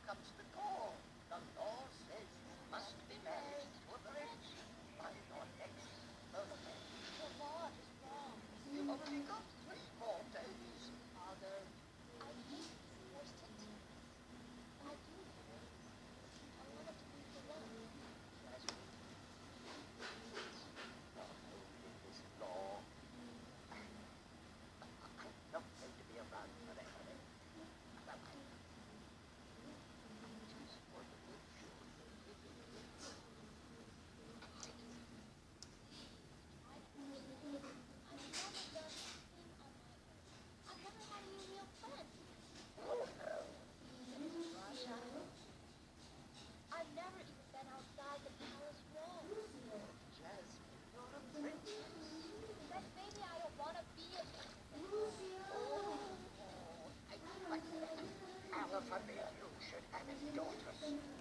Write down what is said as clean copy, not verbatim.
comes the call. The law says you must be married to a prince by your next birthday. The law is wrong. You've only got 3 more days. Father, I hate being forced to teach. I do, Harry. I wanted to be the one. That's not only this law. I'm not going to be around forever. Bye-bye. Just for the good children. I've never done anything on my own. I've never had any real friends. Russia. I've never even been outside the palace walls. Jasmine, you're a princess. Then maybe I don't want to be a princess. I like that. Alphabet, you should have a daughter.